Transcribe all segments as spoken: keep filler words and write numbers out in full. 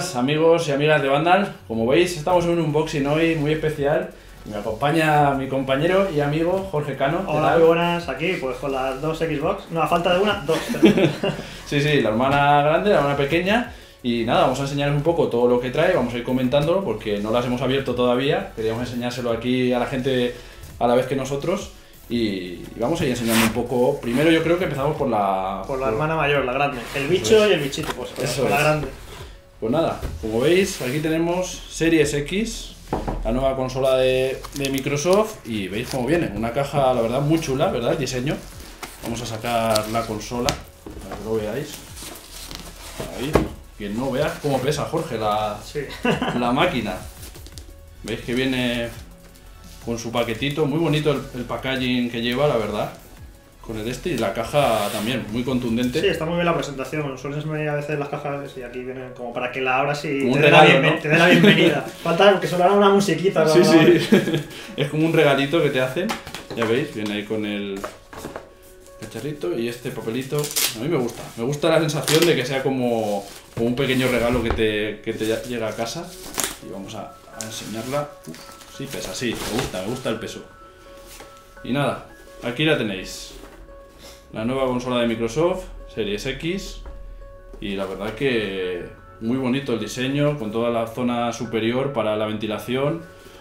buenas amigos y amigas de Vandal. Como veis, estamos en un unboxing hoy muy especial. Me acompaña mi compañero y amigo Jorge Cano. Hola, muy buenas, aquí pues con las dos Xbox. No, a falta de una, dos. Sí, sí, la hermana grande, la hermana pequeña. Y nada, vamos a enseñaros un poco todo lo que trae, vamos a ir comentándolo porque no las hemos abierto todavía. Queríamos enseñárselo aquí a la gente a la vez que nosotros. Y vamos a ir enseñando un poco. Primero yo creo que empezamos por la... Por la hermana mayor, la grande. El bicho y el bichito, pues Eso por la es. grande. Pues nada, como veis, aquí tenemos Series X, la nueva consola de, de Microsoft. Y veis cómo viene, una caja la verdad muy chula, ¿verdad? El diseño. Vamos a sacar la consola, para que lo veáis. Ahí, que no veas cómo pesa, Jorge, la, Sí. la máquina. Veis que viene con su paquetito, muy bonito el, el packaging que lleva, la verdad. Con el este y la caja también, muy contundente. Sí, está muy bien la presentación. Suelen venir a veces las cajas y aquí vienen como para que la abras y Como un te dé la, regalo, bienven- ¿no? te dé la bienvenida. Falta que sonara una musiquita. Sí, ¿no? sí, es como un regalito que te hacen. Ya veis, viene ahí con el cacharrito y este papelito. A mí me gusta, me gusta la sensación de que sea como, como un pequeño regalo que te, que te llega a casa. Y vamos a, a enseñarla. Uf, sí pesa, sí, me gusta, me gusta el peso. Y nada, aquí la tenéis. La nueva consola de Microsoft, Series X. Y la verdad que muy bonito el diseño, con toda la zona superior para la ventilación.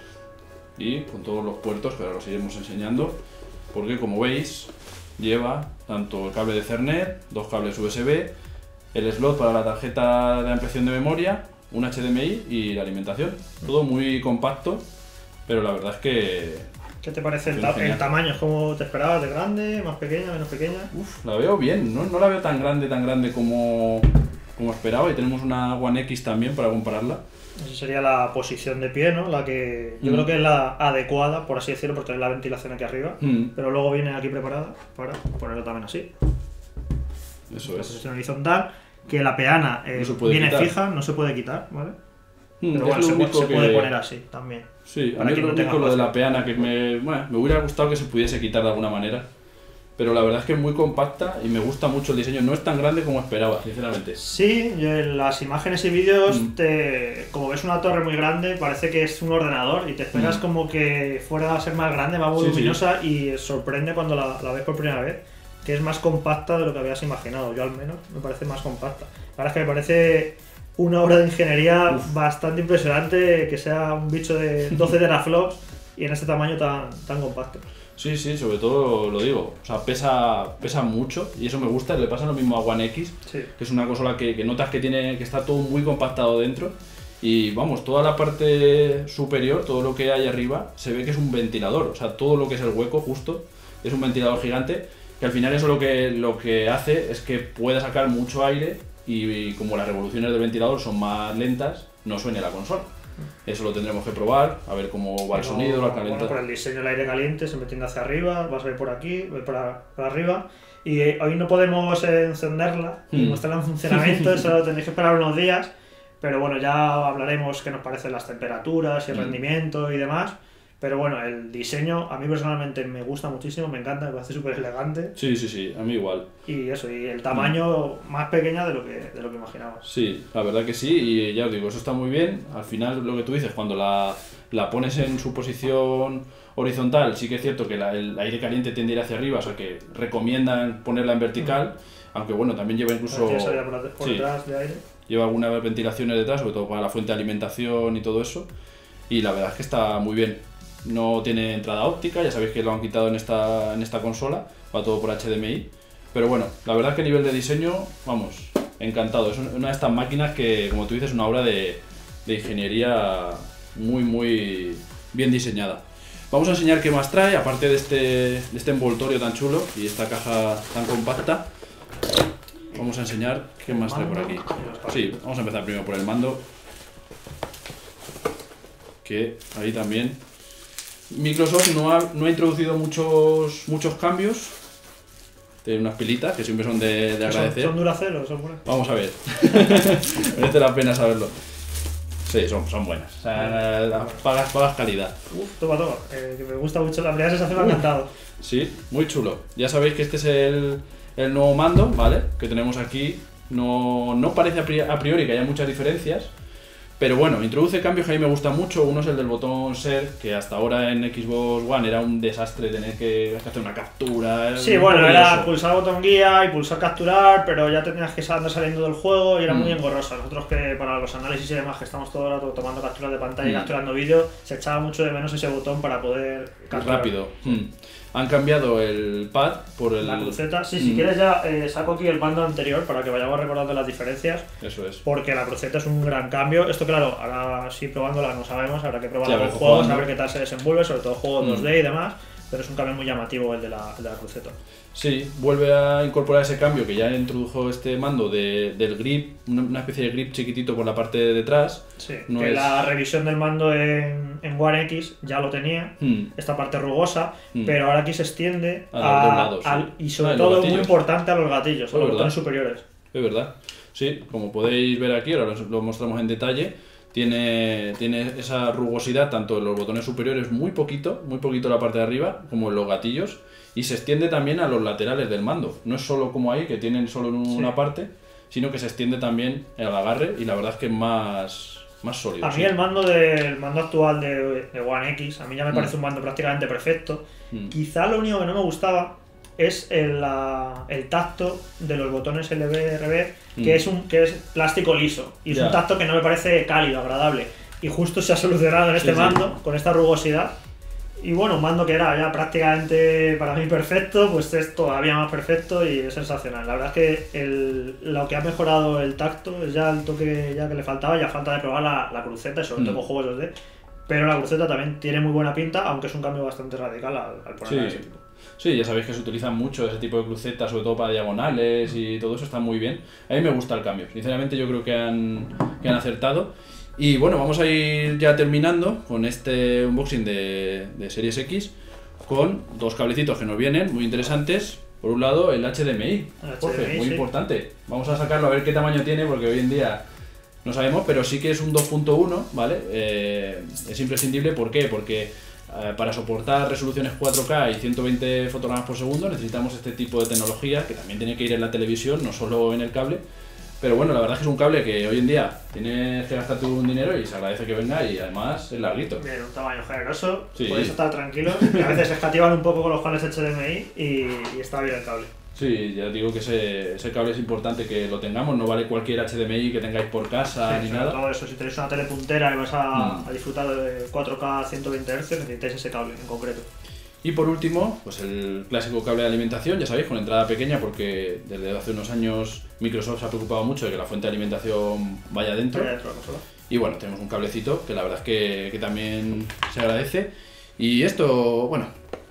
Y con todos los puertos, que ahora los iremos enseñando. Porque como veis, lleva tanto el cable de Ethernet, dos cables U S B, el slot para la tarjeta de ampliación de memoria, un H D M I y la alimentación. Todo muy compacto, pero la verdad es que... ¿Qué te parece el, Sí, ta- genial. el tamaño? ¿Es como te esperabas? ¿De grande? ¿Más pequeña? ¿Menos pequeña? Uf, la veo bien, ¿no? No la veo tan grande, tan grande como, como esperaba. Y tenemos una One X también para compararla. Esa sería la posición de pie, ¿no? La que yo Mm. creo que es la adecuada, por así decirlo, porque tener la ventilación aquí arriba. Mm, Pero luego viene aquí preparada para ponerlo también así. eso La es. posición horizontal, que la peana eh, No se puede viene quitar. fija, no se puede quitar, ¿vale? Mm, Pero es bueno, lo se, pu- único se que- puede poner así también. Sí, a para mí quien lo no tenga único lo de la espacio. peana que me, bueno, me hubiera gustado que se pudiese quitar de alguna manera. Pero la verdad es que es muy compacta y me gusta mucho el diseño. No es tan grande como esperaba, sinceramente. Sí, yo en las imágenes y vídeos, Mm. te, como ves una torre muy grande, parece que es un ordenador y te esperas Mm. como que fuera a ser más grande, más Sí, sí. voluminosa y sorprende cuando la, la ves por primera vez, que es más compacta de lo que habías imaginado. Yo al menos me parece más compacta. La verdad es que me parece una obra de ingeniería Uf. bastante impresionante que sea un bicho de doce teraflops y en este tamaño tan, tan compacto. Sí, sí, sobre todo lo digo. O sea, pesa, pesa mucho y eso me gusta. Le pasa lo mismo a One X, Sí. que es una consola que, que notas que tiene que está todo muy compactado dentro. Y vamos, toda la parte superior, todo lo que hay arriba, se ve que es un ventilador. O sea, todo lo que es el hueco justo es un ventilador gigante. Que al final eso lo que, lo que hace es que pueda sacar mucho aire y, y como las revoluciones del ventilador son más lentas, no suene la consola. Eso lo tendremos que probar, a ver cómo va el Pero, sonido, la bueno, calentad. por el diseño del aire caliente se metiendo hacia arriba, vas a ver por aquí, ver para, para arriba. Y eh, hoy no podemos eh, encenderla y Mm. mostrarla en funcionamiento, eso lo tenéis que esperar unos días. Pero bueno, ya hablaremos qué nos parecen las temperaturas y el Mm. rendimiento y demás. Pero bueno, el diseño a mí personalmente me gusta muchísimo, me encanta, me parece súper elegante. Sí, sí, sí, a mí igual. Y eso, y el tamaño más pequeña de lo que, de lo que imaginaba. Sí, la verdad que sí, y ya os digo, eso está muy bien. Al final, lo que tú dices, cuando la, la pones en su posición horizontal, sí que es cierto que la- el aire caliente tiende a ir hacia arriba, o sea que recomiendan ponerla en vertical, aunque bueno, también lleva incluso... Tiene salida por, la- por sí, detrás de aire. lleva algunas ventilaciones detrás, sobre todo para la fuente de alimentación y todo eso, y la verdad es que está muy bien. No tiene entrada óptica, ya sabéis que lo han quitado en esta, en esta consola, va todo por H D M I, pero bueno, la verdad es que a nivel de diseño, vamos, encantado. Es una de estas máquinas que, como tú dices, es una obra de, de ingeniería muy, muy bien diseñada. Vamos a enseñar qué más trae, aparte de este, de este envoltorio tan chulo y esta caja tan compacta. Vamos a enseñar qué más trae por aquí. Sí, vamos a empezar primero por el mando, que ahí también Microsoft no ha, no ha introducido muchos, muchos cambios. Tiene unas pilitas que siempre son de, de Son, agradecer. son Duracell, son buenas. Vamos a ver. Merece la pena saberlo. Sí, son, son buenas. O sea, pagas, pagas calidad. Uf, toma, toma. Eh, que me gusta mucho la primera sensación, me ha encantado. Sí, muy chulo. Ya sabéis que este es el, el nuevo mando, ¿vale? Que tenemos aquí. No, no parece a pri- a priori que haya muchas diferencias, Pero bueno, introduce cambios que a mí me gustan mucho. Uno es el del botón Share, que hasta ahora en Xbox One era un desastre tener que hacer una captura. Sí, bueno, era pulsar el botón guía y pulsar capturar, pero ya tenías que andar saliendo del juego y era mm. muy engorroso. Nosotros que para los análisis y demás, que estamos todo el rato tomando capturas de pantalla mm. y capturando vídeo, se echaba mucho de menos ese botón para poder capturar. Rápido. Mm. Han cambiado el pad por el... La cruceta. Sí, si mm. quieres ya eh, saco aquí el mando anterior para que vayamos recordando las diferencias. Eso es. Porque la cruceta es un gran cambio. Esto claro, ahora sí probándola no sabemos, habrá que probar los juegos, a ver qué tal se desenvuelve, sobre todo juegos mm. dos D y demás. Pero es un cambio muy llamativo el de la, el de la cruceta. Sí, vuelve a incorporar ese cambio que ya introdujo este mando de, del grip, una especie de grip chiquitito por la parte de detrás. Sí, no que es... la revisión del mando en, en One X ya lo tenía, hmm. esta parte rugosa, hmm. pero ahora aquí se extiende a, a, los lados, al, sí. y sobre ah, todo muy importante a los gatillos, a los botones superiores. Es verdad, sí, como podéis ver aquí, ahora lo mostramos en detalle. Tiene, tiene esa rugosidad tanto en los botones superiores, muy poquito, muy poquito la parte de arriba, como en los gatillos, y se extiende también a los laterales del mando. No es solo como ahí, que tienen solo una sí. parte, sino que se extiende también al agarre y la verdad es que es más, más sólido. A mí sí. el mando del mando actual de, de One X, a mí ya me parece mm. un mando prácticamente perfecto. Mm. Quizá lo único que no me gustaba es el, la, el tacto de los botones L B R B, que, mm. es un, que es plástico liso. Y es yeah. un tacto que no me parece cálido, agradable. Y justo se ha solucionado en este sí, mando, sí. con esta rugosidad. Y bueno, un mando que era ya prácticamente para mí perfecto, pues es todavía más perfecto y es sensacional. La verdad es que el, lo que ha mejorado el tacto es ya el toque ya que le faltaba, ya falta de probar la, la cruceta, y sobre mm. todo con juegos dos D. Pero la cruceta también tiene muy buena pinta, aunque es un cambio bastante radical al, al ponerla sí. de ese tipo. Sí, ya sabéis que se utilizan mucho ese tipo de crucetas, sobre todo para diagonales y todo eso está muy bien. A mí me gusta el cambio, sinceramente yo creo que han, que han acertado. Y bueno, vamos a ir ya terminando con este unboxing de, de Series X con dos cablecitos que nos vienen muy interesantes. Por un lado, el H D M I, Jorge, H D M I muy sí. importante. Vamos a sacarlo a ver qué tamaño tiene, porque hoy en día no sabemos, pero sí que es un dos punto uno, ¿vale? Eh, es imprescindible, ¿por qué? Porque eh, para soportar resoluciones cuatro K y ciento veinte fotogramas por segundo necesitamos este tipo de tecnología, que también tiene que ir en la televisión, no solo en el cable. Pero bueno, la verdad es que es un cable que hoy en día tienes que gastarte un dinero y se agradece que venga y además es larguito. Bien, un tamaño generoso, sí. Podéis estar tranquilos, que a veces se escativan un poco con los cables H D M I y, y está bien el cable. Sí, ya digo que ese, ese cable es importante que lo tengamos, no vale cualquier H D M I que tengáis por casa sí, ni nada. Todo eso, si tenéis una tele puntera y vais a, mm. a disfrutar de cuatro K ciento veinte hercios, necesitáis ese cable en concreto. Y por último, pues el clásico cable de alimentación, ya sabéis, con entrada pequeña, porque desde hace unos años Microsoft se ha preocupado mucho de que la fuente de alimentación vaya dentro. Vaya dentro de la consola. Y bueno, tenemos un cablecito que la verdad es que, que también se agradece. Y esto, bueno,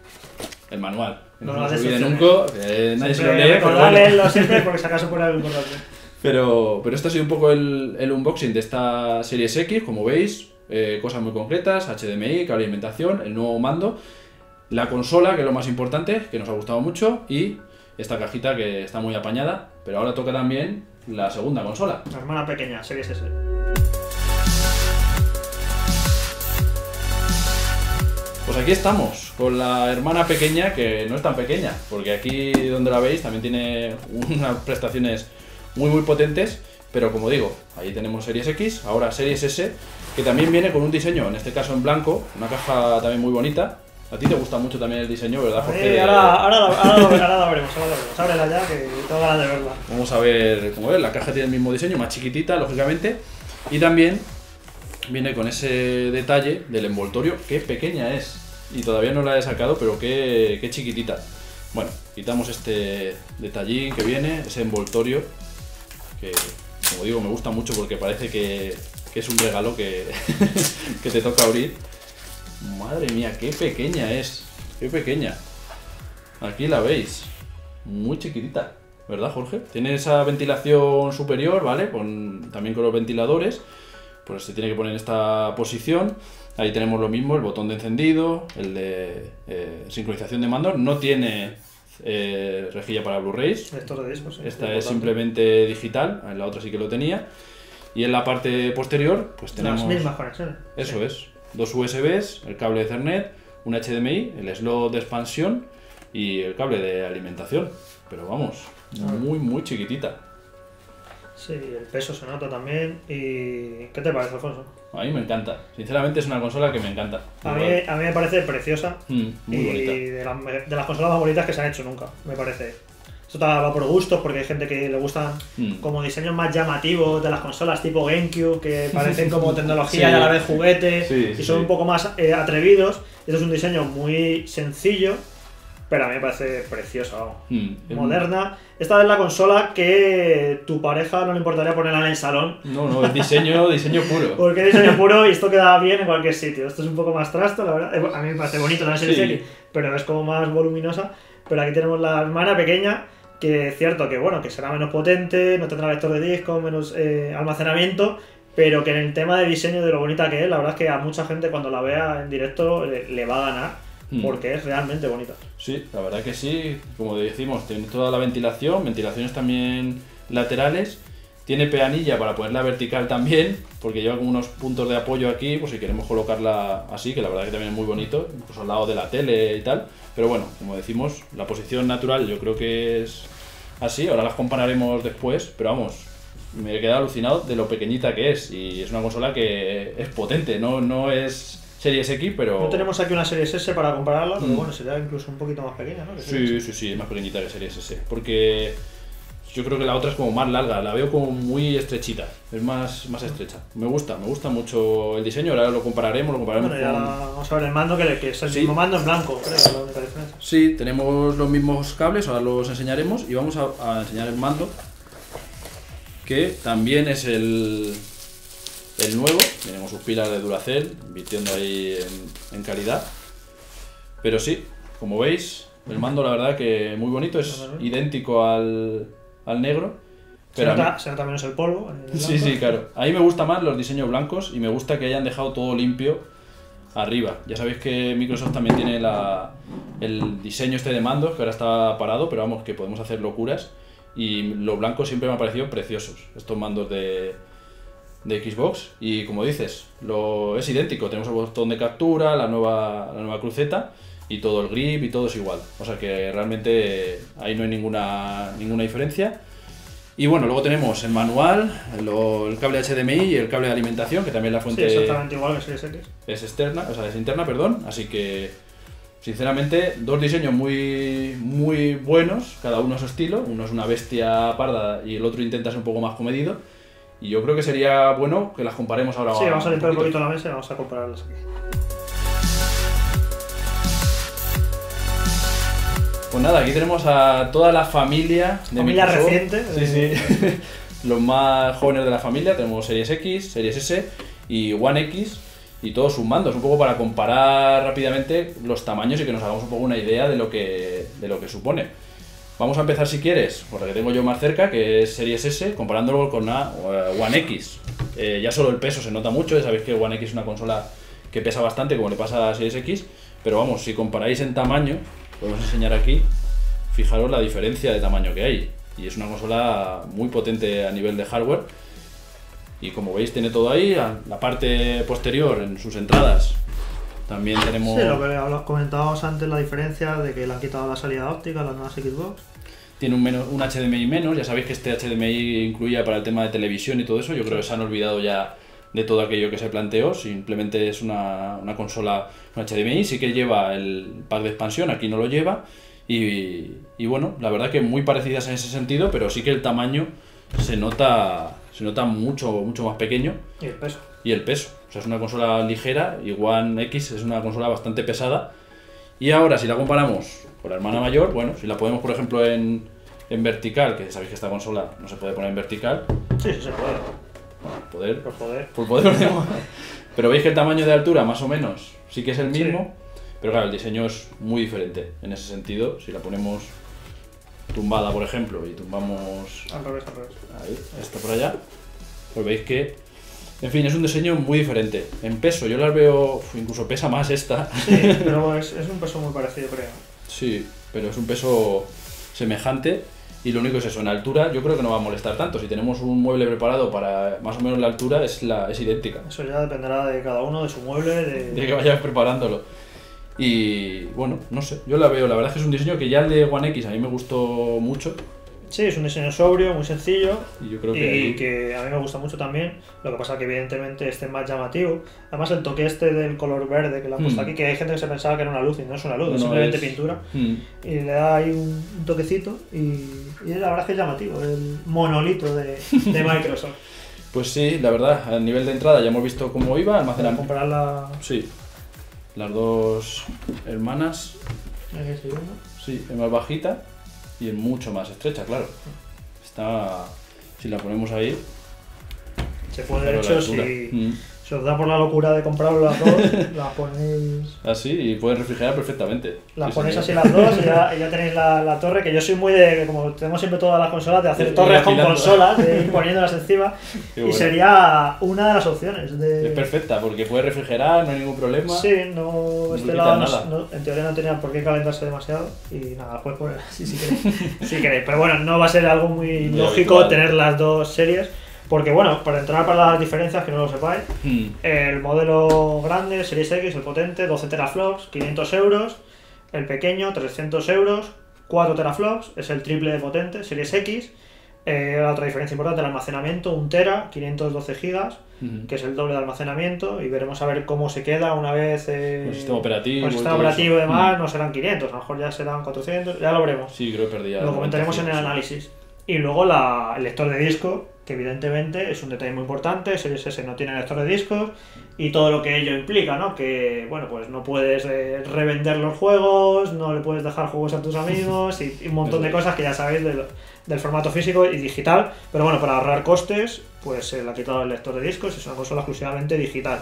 el manual. No, no no se olvide nunca, eh, nadie se lo lee. Recordad leerlo siempre porque si acaso pone algo importante. Pero, pero este ha sido un poco el, el unboxing de esta Series X, como veis, eh, cosas muy concretas, H D M I, cable de alimentación, el nuevo mando. La consola, que es lo más importante, que nos ha gustado mucho, y esta cajita que está muy apañada, pero ahora toca también la segunda consola. La hermana pequeña, Series S. Pues aquí estamos, con la hermana pequeña, que no es tan pequeña, porque aquí donde la veis también tiene unas prestaciones muy muy potentes, pero como digo, ahí tenemos Series X, ahora Series S, que también viene con un diseño, en este caso en blanco, una caja también muy bonita. A ti te gusta mucho también el diseño, ¿verdad, Jorge? Sí, ahora, ahora, ahora, ahora, lo, ahora lo veremos, ahora lo veremos. Ábrela ya, que tengo ganas de verla. Vamos a ver, como ves, la caja tiene el mismo diseño, más chiquitita, lógicamente. Y también viene con ese detalle del envoltorio, qué pequeña es. Y todavía no la he sacado, pero qué, qué chiquitita. Bueno, quitamos este detallín que viene, ese envoltorio, que, como digo, me gusta mucho porque parece que, que es un regalo que, que te toca abrir. Madre mía, qué pequeña es, qué pequeña. Aquí la veis, muy chiquitita, ¿verdad, Jorge? Tiene esa ventilación superior, ¿vale? Con, también con los ventiladores, pues se tiene que poner en esta posición. Ahí tenemos lo mismo, el botón de encendido, el de eh, sincronización de mandos. No tiene eh, rejilla para Blu-rays. Lector de discos, sí, esta es simplemente digital, en la otra sí que lo tenía. Y en la parte posterior, pues tenemos... Las mismas conexiones. Eso sí. es. Dos U S Bs, el cable de Ethernet, un H D M I, el slot de expansión y el cable de alimentación. Pero vamos, muy muy chiquitita. Sí, el peso se nota también. ¿Y qué te parece, Alfonso? A mí me encanta. Sinceramente es una consola que me encanta. A mí, a mí me parece preciosa. Mm, muy y bonita. De, la, de las consolas más bonitas que se han hecho nunca, me parece. Esto va por gustos, porque hay gente que le gustan mm. como diseños más llamativos de las consolas tipo GameCube, que parecen como tecnología sí. y a la vez juguete, sí, y son sí. un poco más eh, atrevidos. Esto es un diseño muy sencillo, pero a mí me parece preciosa, vamos. Mm. Moderna. Esta es la consola que tu pareja no le importaría ponerla en el salón. No, no, es diseño, diseño puro. Porque es diseño puro y esto queda bien en cualquier sitio. Esto es un poco más trasto, la verdad. A mí me parece bonito la Series sí. X, pero es como más voluminosa. Pero aquí tenemos la hermana pequeña, que es cierto que bueno, que será menos potente, no tendrá lector de disco, menos eh, almacenamiento, pero que en el tema de diseño, de lo bonita que es, la verdad es que a mucha gente cuando la vea en directo le, le va a ganar. Porque es realmente bonita. Sí, la verdad que sí, como decimos, tiene toda la ventilación, ventilaciones también laterales, tiene peanilla para ponerla vertical también, porque lleva como unos puntos de apoyo aquí, por si queremos colocarla así, que la verdad que también es muy bonito, incluso al lado de la tele y tal, pero bueno, como decimos, la posición natural yo creo que es así, ahora las compararemos después, pero vamos, me he quedado alucinado de lo pequeñita que es, y es una consola que es potente, no, no es Series X, pero... No tenemos aquí una Series S para compararla, pero mm. bueno, sería incluso un poquito más pequeña, ¿no? Sí, sí, sí, es más pequeñita que Series S, porque yo creo que la otra es como más larga, la veo como muy estrechita, es más, más estrecha. Me gusta, me gusta mucho el diseño, ahora lo compararemos, lo compararemos bueno, ya con... Vamos a ver el mando, que, que es el sí. mismo mando en blanco, creo, es la única diferencia. Sí, tenemos los mismos cables, ahora los enseñaremos, y vamos a, a enseñar el mando, que también es el... El nuevo, tenemos sus pilas de Duracell, invirtiendo ahí en, en calidad. Pero sí, como veis, el mando la verdad que muy bonito, es idéntico al, al negro. Pero se, nota, mí... se nota menos el polvo. El sí, sí, claro. A mí me gustan más los diseños blancos y me gusta que hayan dejado todo limpio arriba. Ya sabéis que Microsoft también tiene la, el diseño este de mandos, que ahora está parado, pero vamos, que podemos hacer locuras. Y los blancos siempre me han parecido preciosos, estos mandos de... de Xbox, y como dices, lo es idéntico, tenemos el botón de captura, la nueva, la nueva cruceta y todo el grip y todo es igual, o sea que realmente ahí no hay ninguna, ninguna diferencia. Y bueno, luego tenemos el manual, lo, el cable H D M I y el cable de alimentación, que también la fuente sí, exactamente igual que Series X. Es externa, o sea, es interna, perdón, así que sinceramente dos diseños muy, muy buenos, cada uno a su estilo, uno es una bestia parda y el otro intenta ser un poco más comedido. Y yo creo que sería bueno que las comparemos ahora. Sí, vamos a limpiar un poquito la mesa y vamos a compararlas aquí. Pues nada, aquí tenemos a toda la familia de Familia Microsoft. reciente. Sí, sí. Los más jóvenes de la familia, tenemos Series X, Series S y One X y todos sus mandos, un poco para comparar rápidamente los tamaños y que nos hagamos un poco una idea de lo que, de lo que supone. Vamos a empezar, si quieres, por la que tengo yo más cerca, que es Series S, comparándolo con la One X. Eh, ya solo el peso se nota mucho, ya sabéis que One X es una consola que pesa bastante, como le pasa a Series X, pero vamos, si comparáis en tamaño, podemos enseñar aquí, fijaros la diferencia de tamaño que hay. Y es una consola muy potente a nivel de hardware. Y como veis, tiene todo ahí, la parte posterior en sus entradas. También tenemos... Sí, lo que comentábamos antes, la diferencia de que le han quitado la salida óptica a las nuevas Xbox. Tiene un, menos, un H D M I menos, ya sabéis que este H D M I incluía para el tema de televisión y todo eso, yo creo que se han olvidado ya de todo aquello que se planteó, simplemente es una, una consola con H D M I, sí que lleva el pack de expansión, aquí no lo lleva, y, y bueno, la verdad que muy parecidas en ese sentido, pero sí que el tamaño se nota, se nota mucho, mucho más pequeño. Y el peso. Y el peso. O sea, es una consola ligera y One X es una consola bastante pesada. Y ahora, si la comparamos con la hermana mayor, bueno, si la ponemos, por ejemplo, en, en vertical, que sabéis que esta consola no se puede poner en vertical. Sí, sí se puede. Bueno, poder. Por poder. Por poder. Pero veis que el tamaño de altura, más o menos, sí que es el mismo. Sí. Pero claro, el diseño es muy diferente en ese sentido. Si la ponemos tumbada, por ejemplo, y tumbamos... Al revés, al revés. Ahí, esto por allá. Pues veis que... En fin, es un diseño muy diferente. En peso, yo las veo, incluso pesa más esta. Sí, pero es, es un peso muy parecido, creo. Sí, pero es un peso semejante y lo único es eso, en altura yo creo que no va a molestar tanto. Si tenemos un mueble preparado para más o menos la altura, es, la, es idéntica. Eso ya dependerá de cada uno, de su mueble, de... de que vayas preparándolo. Y bueno, no sé, yo la veo, la verdad es que es un diseño que ya el de One X a mí me gustó mucho. Sí, es un diseño sobrio, muy sencillo y, yo creo que, y ahí... que a mí me gusta mucho también. Lo que pasa que evidentemente este es más llamativo. Además el toque este del color verde que le han puesto mm. aquí, que hay gente que se pensaba que era una luz y no es una luz, no, es simplemente es... pintura. Mm. Y le da ahí un, un toquecito y, y la verdad es que es llamativo, el monolito de, de Microsoft. Pues sí, la verdad, a nivel de entrada ya hemos visto cómo iba, almacenamiento. Comprar la... Sí, las dos hermanas. Sí, es más bajita y es mucho más estrecha, claro. Está, si la ponemos ahí, se puede, de hecho, si, mm. si os da por la locura de comprarlo las dos, las ponéis... Así, y pueden refrigerar perfectamente. Las sí, ponéis señor. así las dos y ya, y ya tenéis la, la torre, que yo soy muy de, como tenemos siempre todas las consolas, de hacer De torres ir con afilando. consolas, de ir poniéndolas encima, Qué y bueno. sería una de las opciones. De... Es perfecta, porque puede refrigerar, no hay ningún problema. Sí, no, no este le lado no, quitan nada. no- en teoría no tenía por qué calentarse demasiado y nada, puedes poner así si queréis. si queréis. Pero bueno, no va a ser algo muy Muy lógico habitual. tener las dos series, porque bueno, para entrar para las diferencias, que no lo sepáis, Mm. el modelo grande, Series X, el potente, doce teraflops, quinientos euros, el pequeño, trescientos euros, cuatro teraflops, es el triple de potente, Series X. Eh, la otra diferencia importante, el almacenamiento, un tera, quinientos doce gigas, Mm. que es el doble de almacenamiento, y veremos a ver cómo se queda una vez eh, Con el sistema operativo. con el y sistema todo operativo y eso. demás, Mm. no serán quinientos, a lo mejor ya serán cuatrocientos, ya lo veremos. Sí, creo que perdía. Lo comentaremos en el noventa, sí. análisis. Y luego la, el lector de disco, que evidentemente es un detalle muy importante, Series S no tiene lector de discos y todo lo que ello implica, ¿no? Que, bueno, pues no puedes eh, revender los juegos, no le puedes dejar juegos a tus amigos y, y un montón de cosas que ya sabéis del, del formato físico y digital. Pero bueno, para ahorrar costes, pues se le ha quitado el lector de discos, es una consola exclusivamente digital.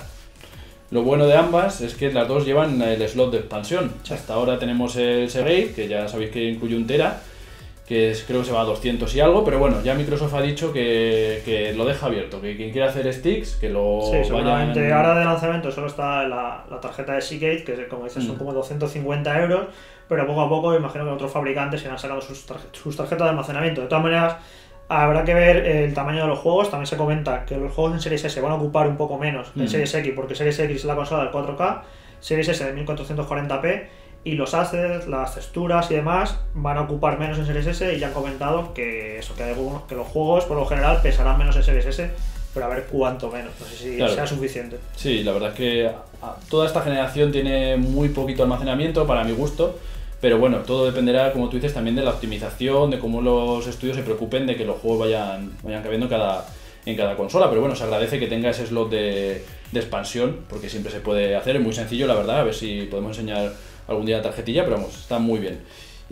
Lo bueno de ambas es que las dos llevan el slot de expansión. Sí. Hasta ahora tenemos el Seagate, que ya sabéis que incluye un tera, que es, creo que se va a doscientos y algo, pero bueno, ya Microsoft ha dicho que, que lo deja abierto, que quien quiera hacer sticks, que lo Sí, seguramente vayan... ahora de lanzamiento solo está la, la tarjeta de Seagate, que como dices son Mm. como doscientos cincuenta euros, pero poco a poco imagino que otros fabricantes irán sacando sus, tarje- sus tarjetas de almacenamiento. De todas maneras, habrá que ver el tamaño de los juegos. También se comenta que los juegos en Series S van a ocupar un poco menos que en Mm. Series X, porque Series X es la consola del cuatro K, Series S de mil cuatrocientos cuarenta p, y los assets, las texturas y demás van a ocupar menos en Series S, y ya han comentado que eso, que, hay algunos- que los juegos por lo general pesarán menos en Series S, pero a ver cuánto menos, no sé si Claro. sea suficiente. Sí, la verdad es que a- toda esta generación tiene muy poquito almacenamiento para mi gusto, pero bueno, todo dependerá, como tú dices, también de la optimización, de cómo los estudios se preocupen de que los juegos vayan, vayan cabiendo en cada, en cada consola, pero bueno, se agradece que tenga ese slot de, de expansión, porque siempre se puede hacer, es muy sencillo la verdad, a ver si podemos enseñar algún día la tarjetilla, pero vamos, está muy bien.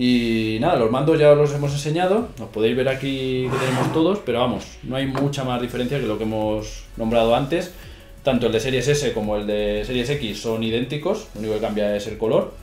Y nada, los mandos ya los hemos enseñado, los podéis ver aquí que tenemos todos, pero vamos, no hay mucha más diferencia que lo que hemos nombrado antes. Tanto el de Series S como el de Series X son idénticos, lo único que cambia es el color.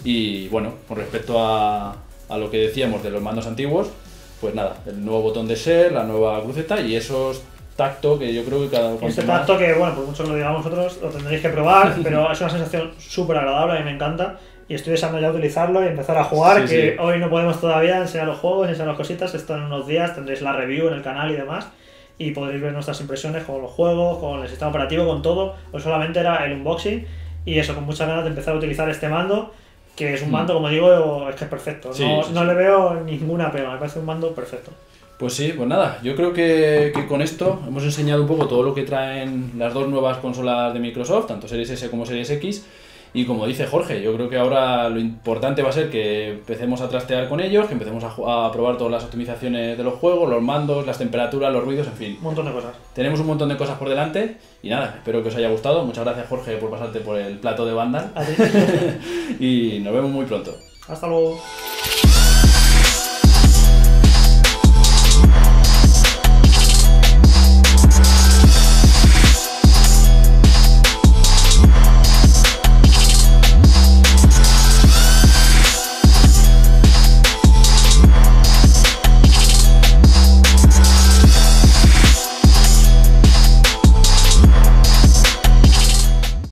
Y bueno, con respecto a, a lo que decíamos de los mandos antiguos, pues nada, el nuevo botón de Share, la nueva cruceta y esos tacto que yo creo que cada Este cuanto más- tacto que, bueno, pues muchos lo digamos vosotros, lo tendréis que probar, pero es una sensación súper agradable, a mí me encanta. Y estoy deseando ya utilizarlo y empezar a jugar, Sí, que sí. hoy no podemos todavía enseñar los juegos, enseñar las cositas, esto en unos días tendréis la review en el canal y demás, y podréis ver nuestras impresiones con los juegos, con el sistema operativo, con todo. Hoy solamente era el unboxing y eso, con muchas ganas de empezar a utilizar este mando, que es un Mm. mando, como digo, es que es perfecto, Sí, no, sí, no sí. le veo ninguna pega, me parece un mando perfecto. Pues sí, pues nada, yo creo que, que con esto hemos enseñado un poco todo lo que traen las dos nuevas consolas de Microsoft, tanto Series S como Series X. Y como dice Jorge, yo creo que ahora lo importante va a ser que empecemos a trastear con ellos, que empecemos a, ju- a probar todas las optimizaciones de los juegos, los mandos, las temperaturas, los ruidos, en fin. Un montón de cosas. Tenemos un montón de cosas por delante y nada, espero que os haya gustado. Muchas gracias Jorge por pasarte por el plato de Vandal Así. y nos vemos muy pronto. Hasta luego.